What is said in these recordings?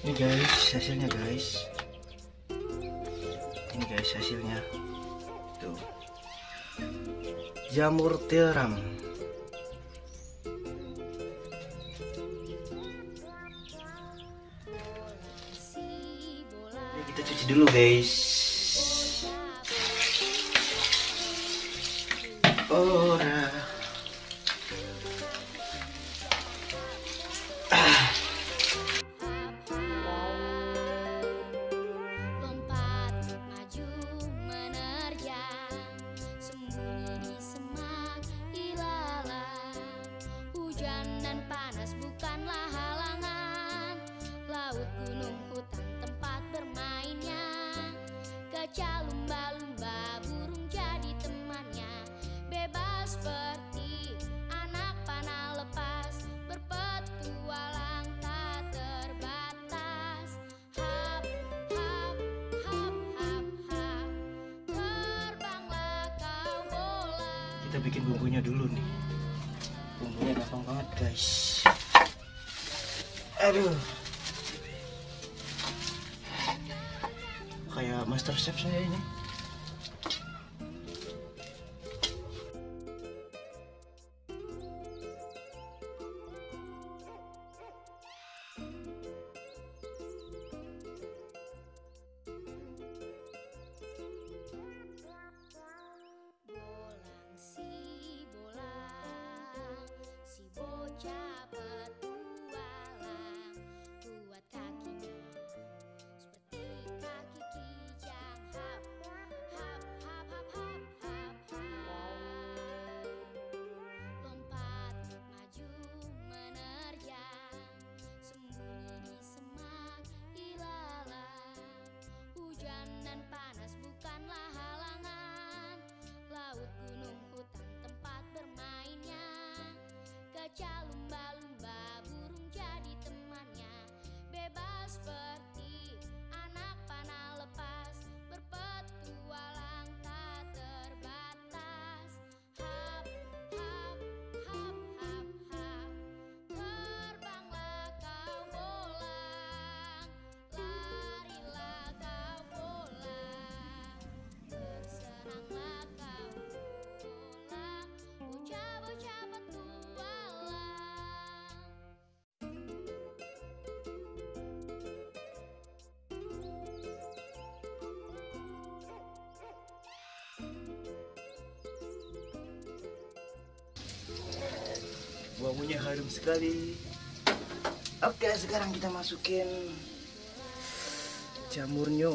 Ini guys hasilnya guys. Ini guys hasilnya. Tuh. Jamur tiram. Ini kita cuci dulu guys. Ora. Lumba-lumba burung jadi temannya, bebas seperti anak panah lepas, berpetualang tak terbatas. Hap, hap, hap, hap, hap, terbanglah kau bola. Kita bikin bumbunya dulu nih. Bumbunya gampang banget guys. Aduh, kayak master chef saya ini. Bolang si bolang, si bocah petualang, kuat kakinya seperti kaki kijang. Hap, hap, hap, hap, hap, hap, hap. Lompat maju menerjang, sembunyi di semak ilalang. Hujan dan panas bukanlah halangan, laut, gunung, hutan tempat bermainnya. Gajah, lumba-lumba burung jadi temannya, bebas seperti anak panah lepas, berpetualang tak terbatas. Hap, hap, hap, hap, hap, terbanglah kau bolang, larilah kau bolang, berseranglah kau bolang, bocah-bocah petualang. Bumbunya harum sekali. Oke, sekarang kita masukin jamurnya.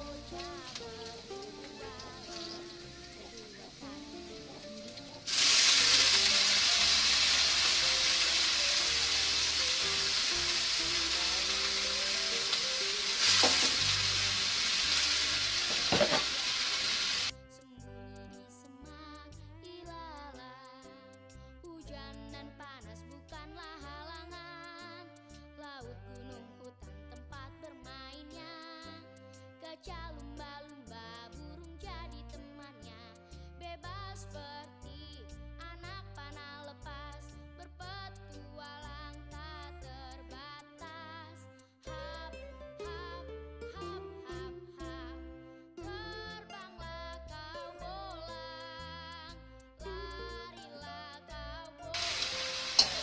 Sembunyi di semak ilalang, hujan dan panas bukanlah halangan, laut, gunung, hutan tempat bermainnya. Gajah, lumba-lumba burung jadi temannya, bebas seperti anak panah lepas, berpetualang tak terbatas. Hap, hap, hap, hap, hap, terbanglah kau bolang, larilah kau bolang.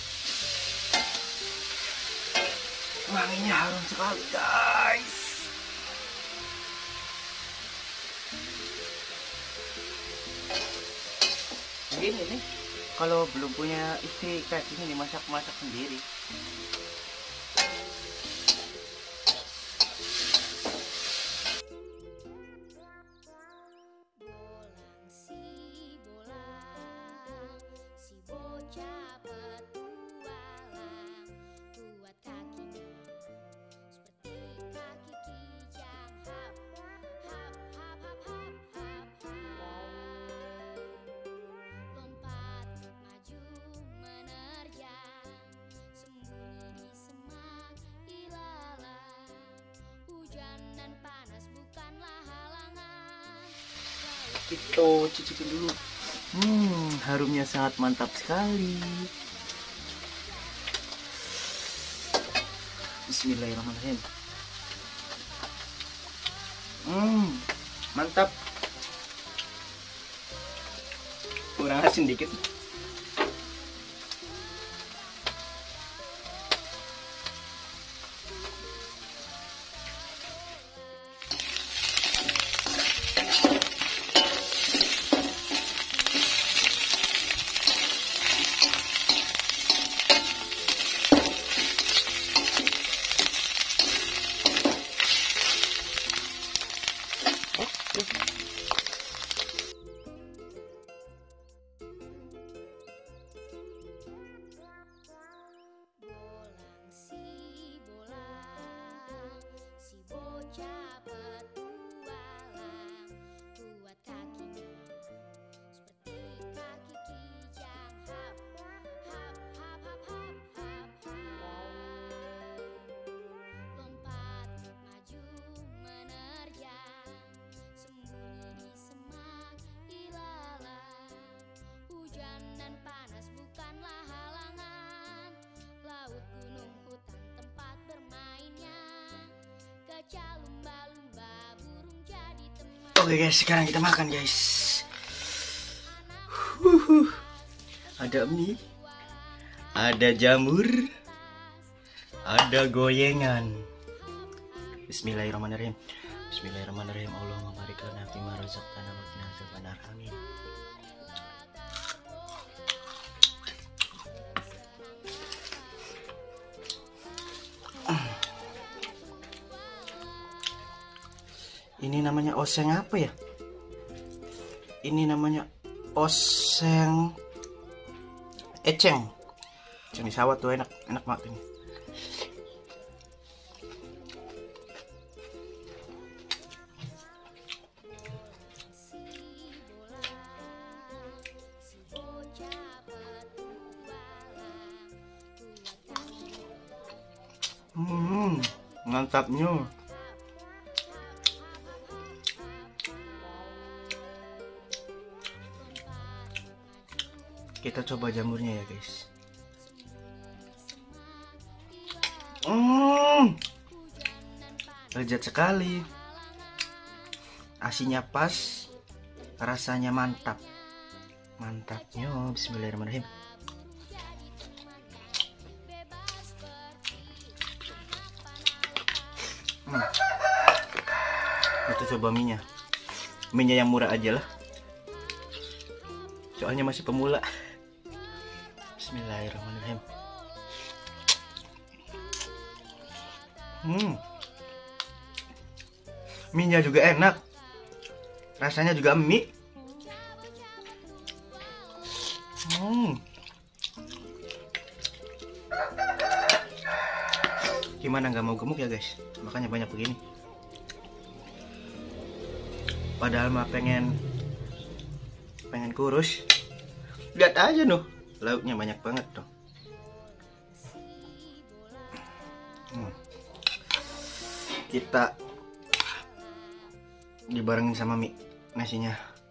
Wanginya harum sekali guys. Ini nih, kalau belum punya istri kayak gini dimasak-masak sendiri. Bolang si bolang, si bocah petualang, kuat kakinya seperti kaki kijang. Hap, hap, hap, hap, hap, hap, hap. Lompat maju menerjang, sembunyi di semak ilalang. Hujan dan panas bukanlah halangan, laut, Kita cicipin dulu. Harumnya sangat mantap sekali. Bismillahirrahmanirrahim. Mantap. Kurang asin dikit. Oke guys, sekarang kita makan guys. Ada mie, ada jamur, ada goyengan. Bismillahirrahmanirrahim. Bismillahirrahmanirrahim. Allahumma barik lana fi ma razaqtana wa qina adzabannar. Amin. Ini namanya oseng apa ya? Ini namanya oseng eceng. Yang di sawah tuh enak banget ini. Mantapnya. Kita coba jamurnya ya guys. Lezat sekali. Asinnya pas, rasanya mantap. Mantapnya. Bismillahirrahmanirrahim. Kita coba minyak. Minyak yang murah aja lah. Soalnya masih pemula. Bismillahirrahmanirrahim. Mie-nya juga enak. Rasanya juga mie. Gimana nggak mau gemuk ya guys? Makanya banyak begini. Padahal mah pengen kurus. Lihat aja noh, lauknya banyak banget tuh. Kita dibarengin sama mie nasinya.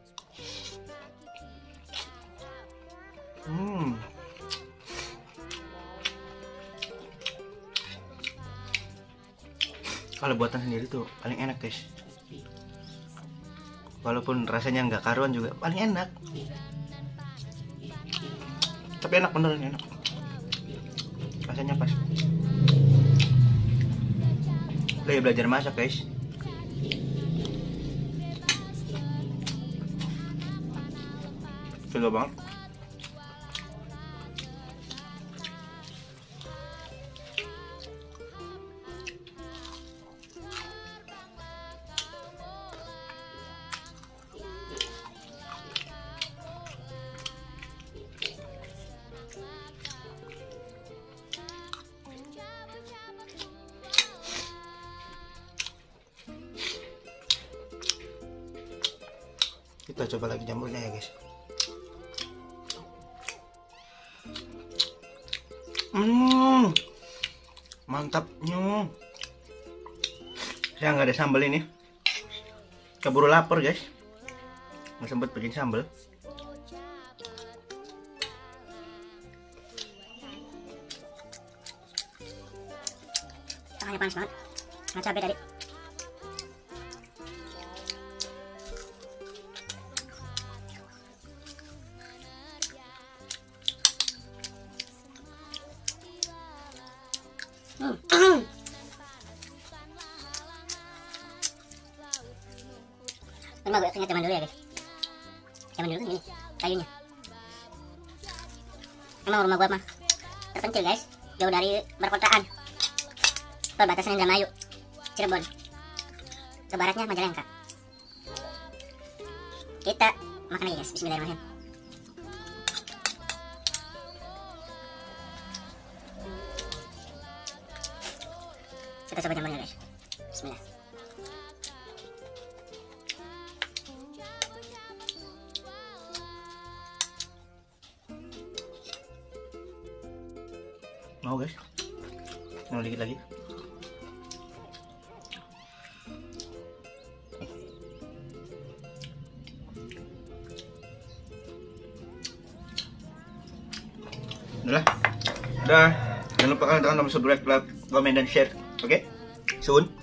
Kalau buatan sendiri tuh paling enak guys. Walaupun rasanya nggak karuan juga paling enak. Tapi enak beneran, enak. Rasanya pas. Lagi belajar masak guys. Sudah banget. Kita coba lagi jamurnya ya guys. Mantapnya. Saya nggak ada sambal ini. Keburu lapar guys. Nggak sempet bikin sambal. Tengahnya panas banget. Nah, cabai tadi. Rumah gue ingat zaman dulu ya guys. Zaman dulu ini kayunya. Emang rumah gue mah terpencil guys, jauh dari perkotaan. Perbatasan Indramayu, Cirebon. Ke baratnya Majalengka. Kita makan lagi guys. Bismillahirrahmanirrahim. Kita coba jamurnya guys. Bismillah. Mau guys, mau dikit lagi. Udah, jangan lupa kalian tekan tombol subscribe, like, comment, dan share. Oke, soon.